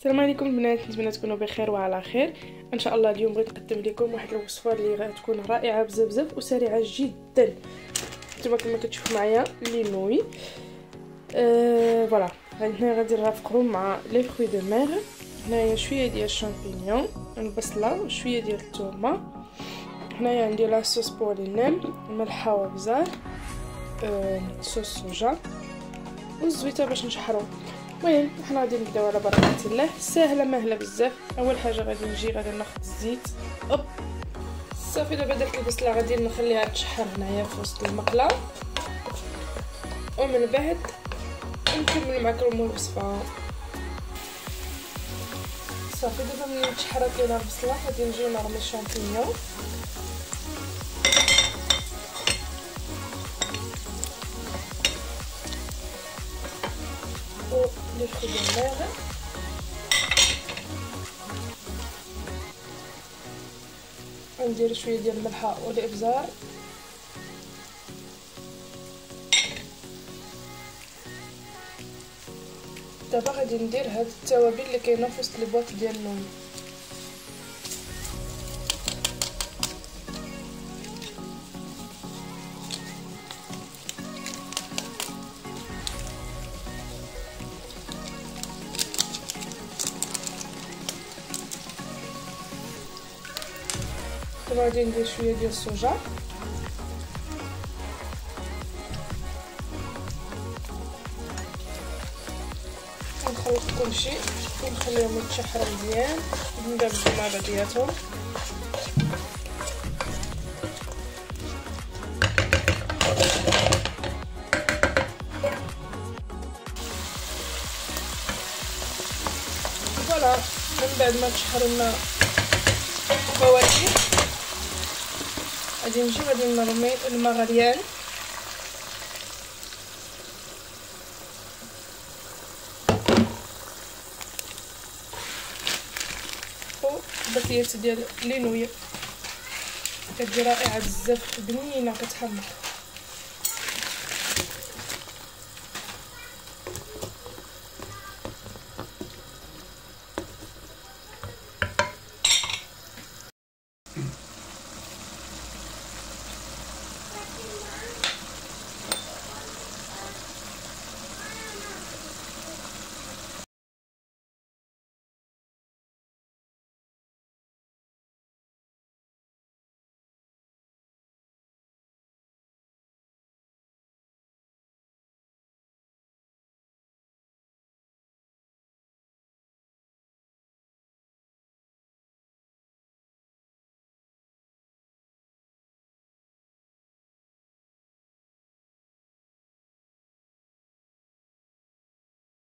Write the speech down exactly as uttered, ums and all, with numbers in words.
السلام عليكم البنات، نتمنى تكونوا بخير وعلى خير ان شاء الله. اليوم بغيت نقدم لكم واحد الوصفه اللي غتكون رائعه بزاف بزاف وسريعه جدا. نتوما كما كتشوفوا معايا لي نوي أه فوالا. هنا غادي نرافقهم مع لي فروي دو مير. هنايا شويه ديال الشامبينيون، البصله وشويه ديال الثومه. هنايا عندي لاصوص بولينيم، الملحه وابزار، أه صوص صوجا والزويته باش نشحرو. المهم حنا غادي نبداو على بركه الله. ساهله ماهله بزاف. اول حاجه غادي نجي غادي ناخذ الزيت. اوب صافي. دابا درت البصله غادي نخليها تشحر هنايا في وسط المقله، ومن بعد نكمل معكم الوصفه. صافي دابا ملي تشحرات لينا البصله غادي نجيو نرمي الشامبينيون و لي فروي دو مير. ندير شويه ديال الملحه والابزار. دابا غادي ندير هاد التوابل اللي كاينه في وسط لي بواط ديال النوم. دابا غادي ندير شويه ديال الصوجا، ونخلط كلشي ونخليهم يتشحروا مزيان وندمجو مع بعضياتهم. فوالا من بعد ما تشحروا لنا الفواكه غادي نجي غادي نرمي الماء غليان وبقيات ديال لي نويه. كتجي رائعه بزاف، بنينه كتحمر.